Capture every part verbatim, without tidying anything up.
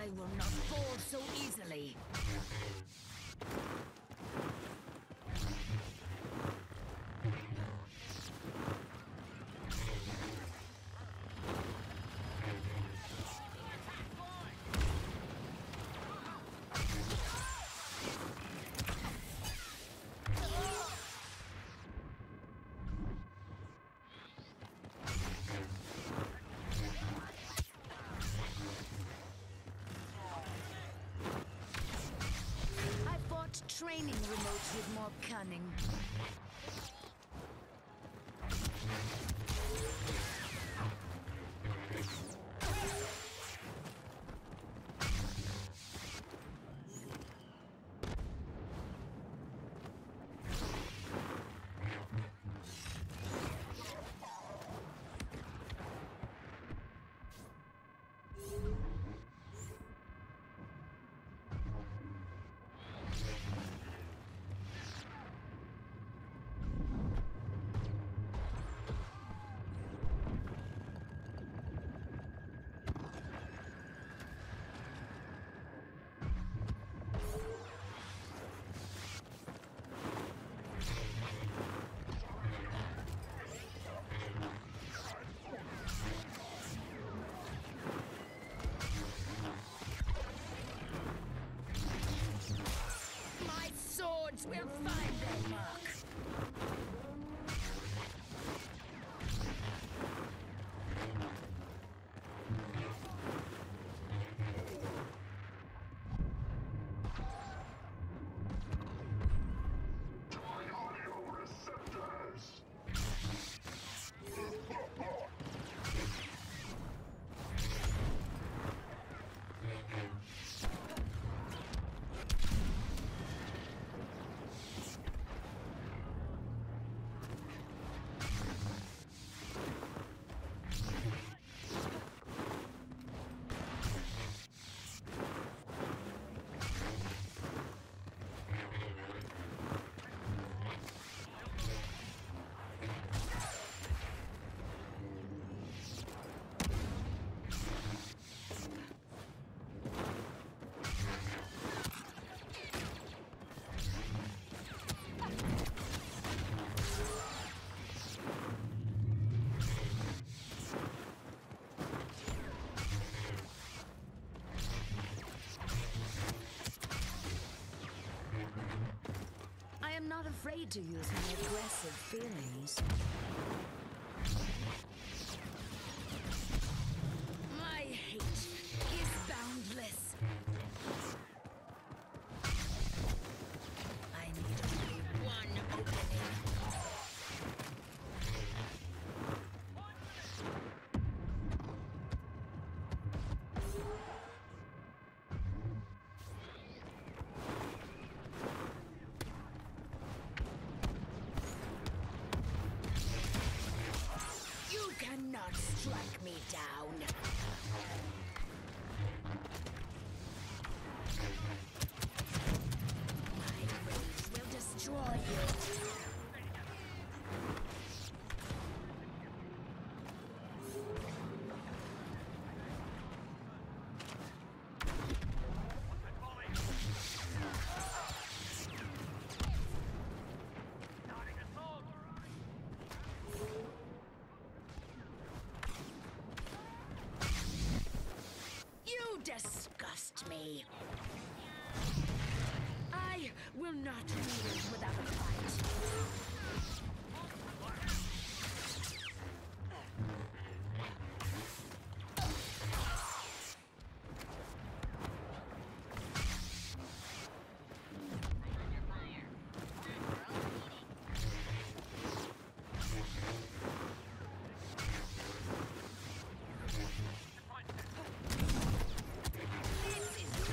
I will not fall so easily. Training remotes with more cunning. We'll find their mark. I am not afraid to use my aggressive feelings. My hate is boundless. I need only one opening. Cannot strike me down. My rage will destroy you. Disgust me. I will not leave without a fight.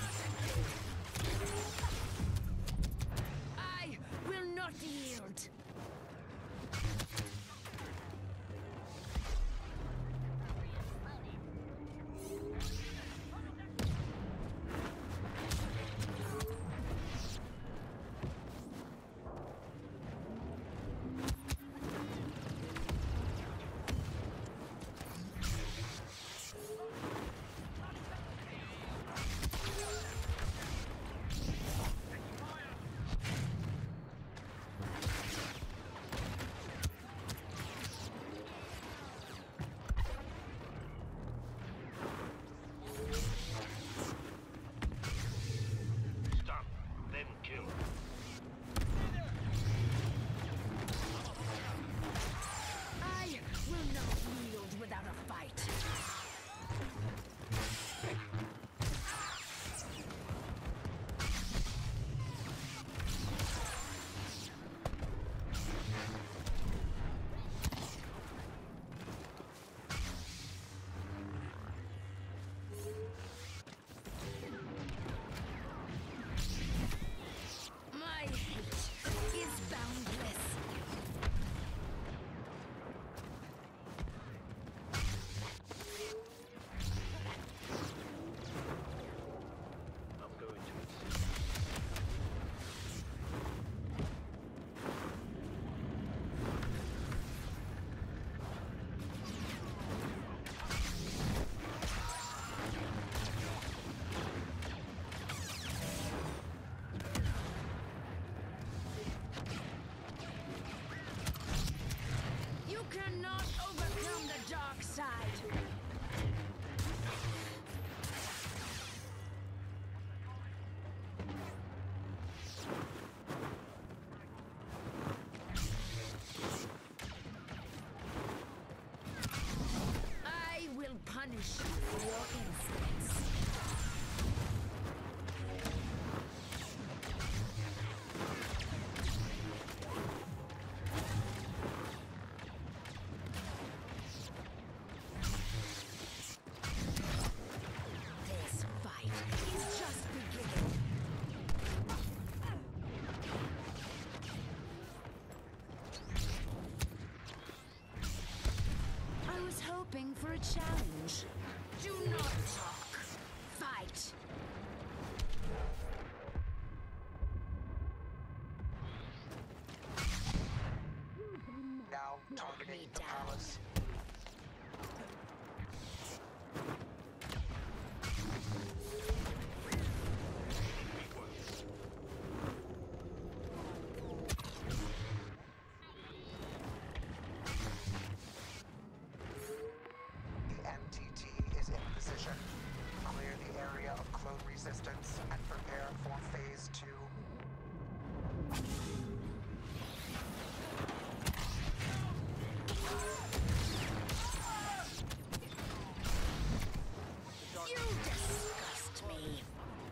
Yield. Your instincts. This fight is just beginning. I was hoping for a challenge. Do not talk. Fight. Now Knock targeting me the down. palace. The N T T is in position. Clear the area of clone resistance and prepare for phase two. You disgust me.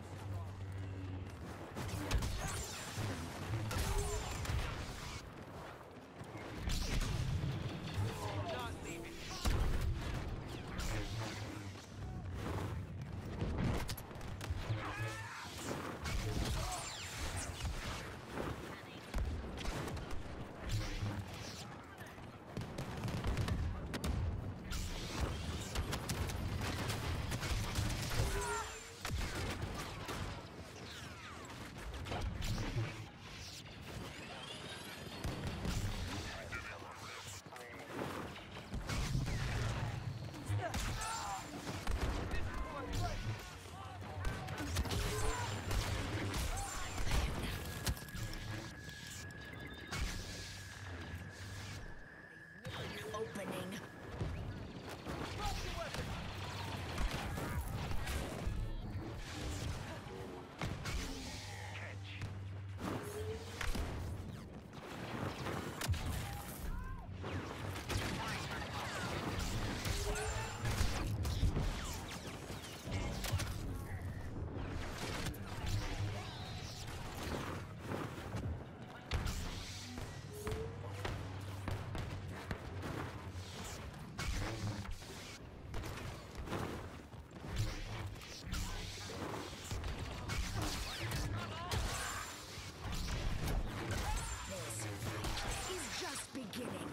Opening. This fight is just beginning.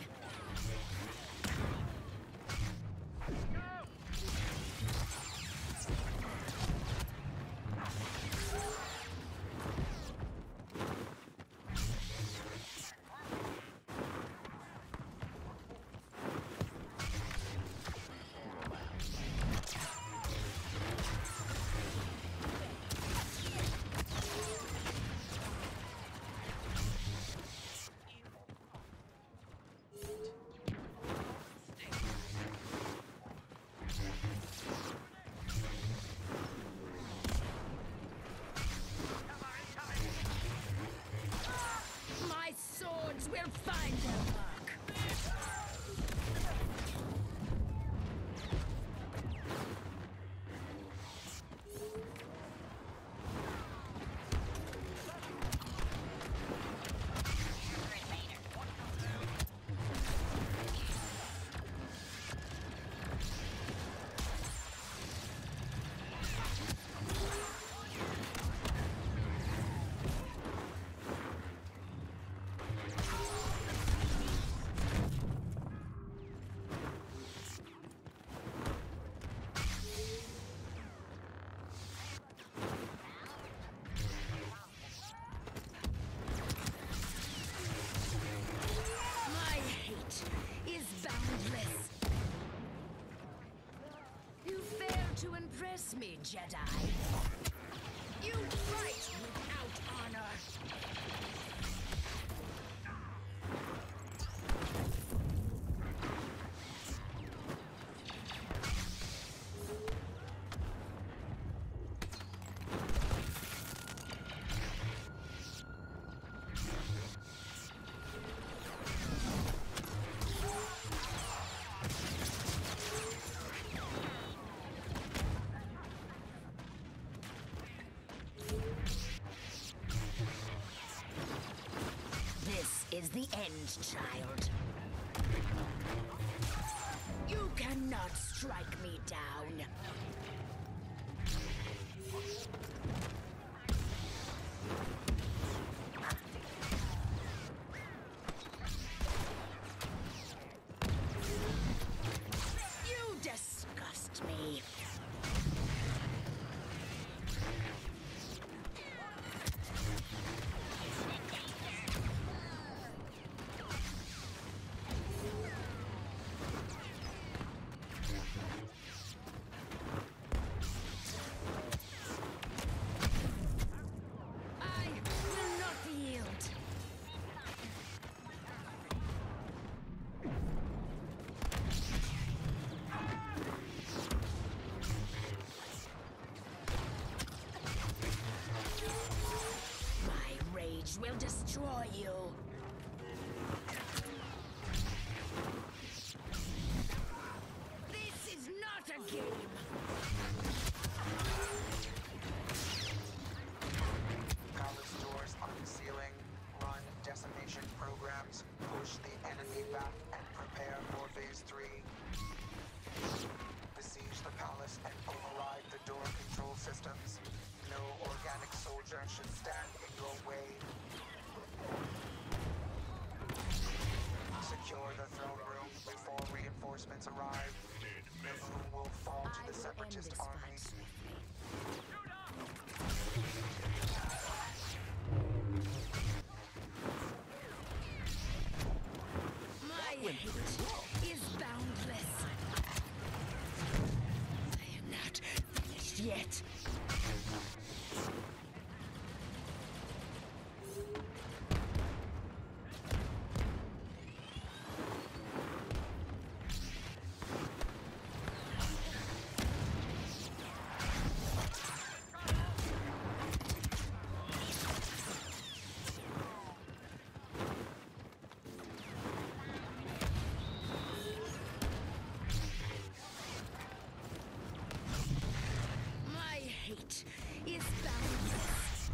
My swords will find their mark. My hate is boundless. You fail to impress me, Jedi. You fight without honor. the end, child. You cannot strike me down. You disgust me. I will not yield. My rage will destroy you. This is not a game. Palace doors unsealing. Run decimation programs. Push the enemy back and prepare for phase three. Besiege the palace and override the door control systems. No organic soldier should stand in your way. Secure the throne room before reinforcements arrive. The moon will fall to I the will end separatist this army. fight swiftly. My hate is boundless. I am not finished yet. My hate is boundless.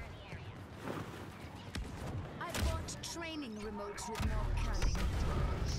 I bought training remotes with no canning.